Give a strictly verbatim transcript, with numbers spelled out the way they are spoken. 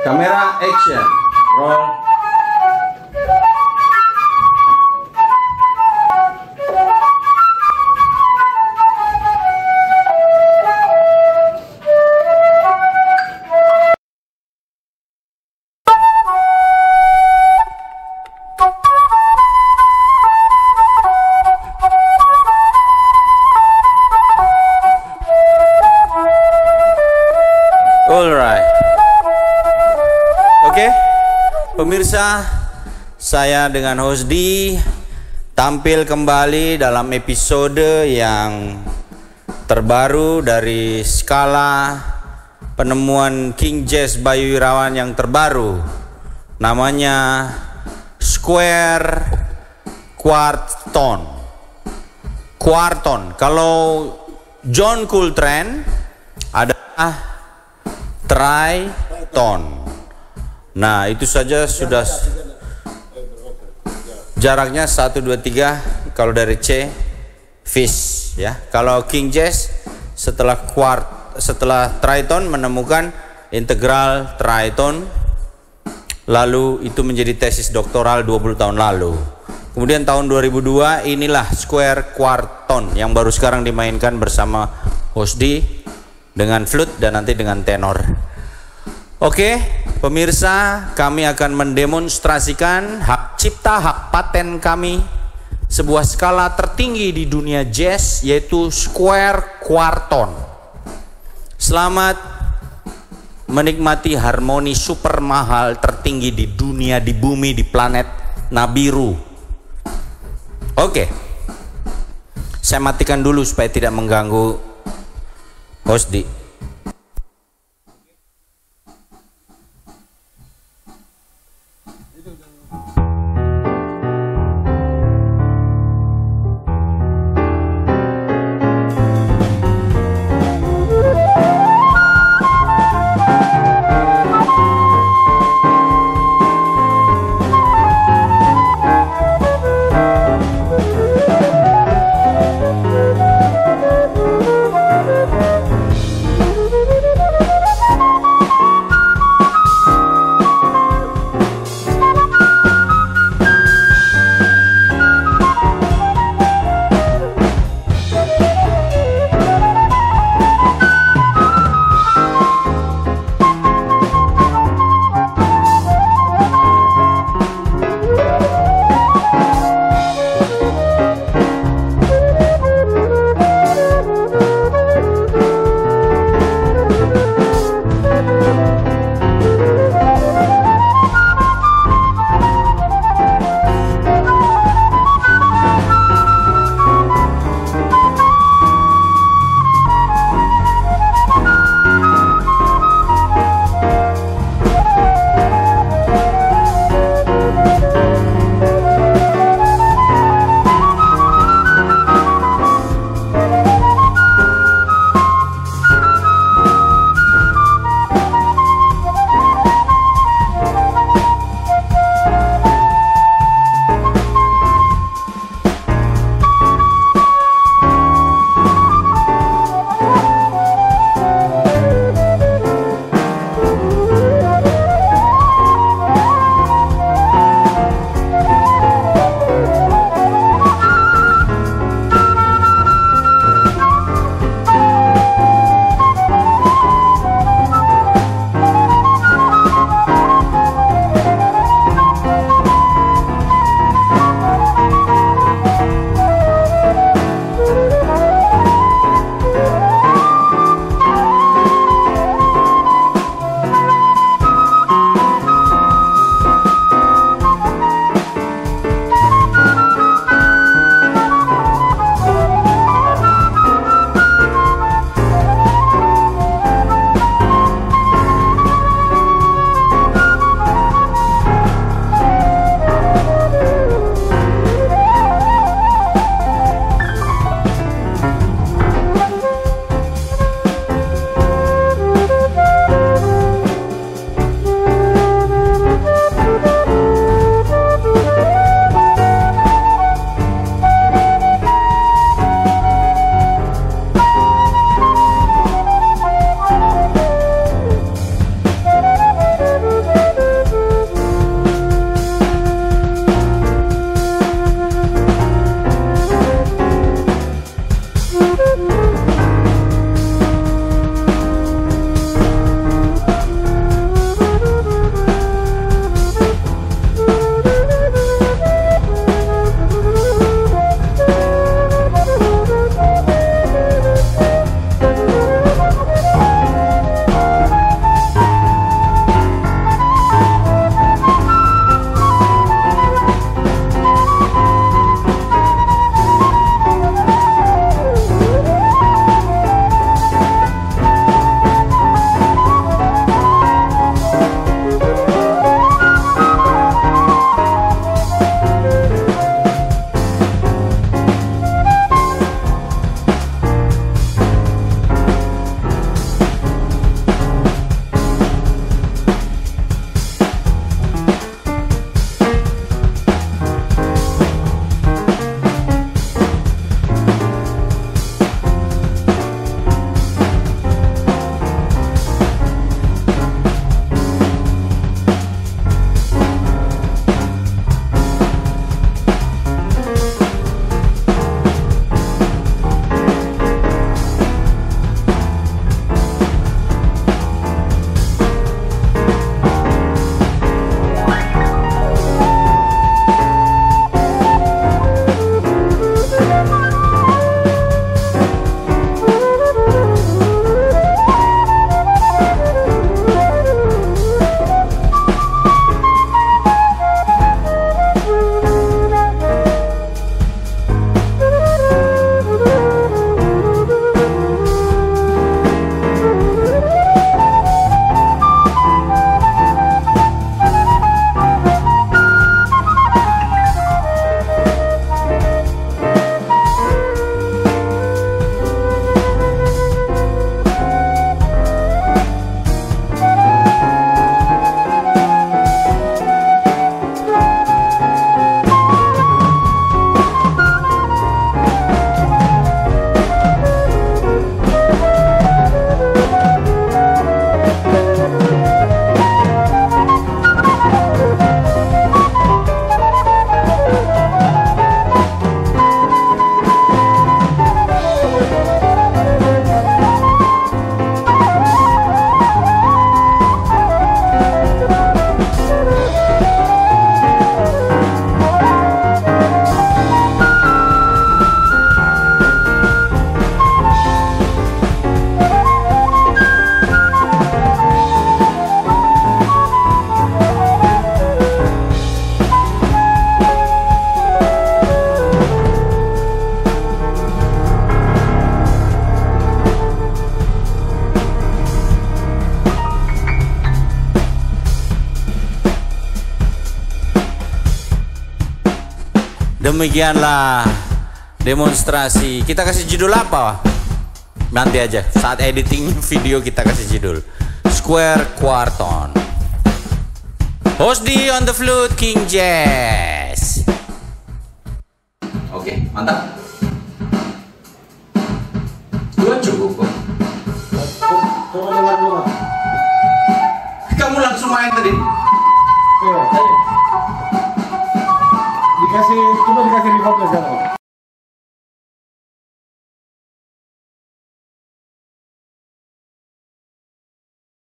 Kamera action. Roll. Alright. Oke, pemirsa, saya dengan Hosdi tampil kembali dalam episode yang terbaru dari skala penemuan King Jazz Bayu Irawan yang terbaru. Namanya Square Quarton. Quarton. Kalau John Coltrane adalah Triton. Nah, itu saja sudah jaraknya satu dua tiga kalau dari C fish ya. Kalau King Jazz setelah quart setelah Triton menemukan integral Triton, lalu itu menjadi tesis doktoral dua puluh tahun lalu. Kemudian tahun dua ribu dua inilah Square Quarton yang baru sekarang dimainkan bersama Hosdi dengan flute dan nanti dengan tenor. Oke, pemirsa, kami akan mendemonstrasikan hak cipta, hak paten kami, sebuah skala tertinggi di dunia jazz, yaitu Square Quarton. Selamat menikmati harmoni super mahal tertinggi di dunia, di bumi, di planet Nabiru. Oke, saya matikan dulu supaya tidak mengganggu Hosdi. Demikianlah demonstrasi. Kita kasih judul apa? Nanti aja saat editing video kita kasih judul Square Quarton. Host D on the flute, King Jazz. Oke, mantap. Dua cukup kok. Kamu langsung main tadi.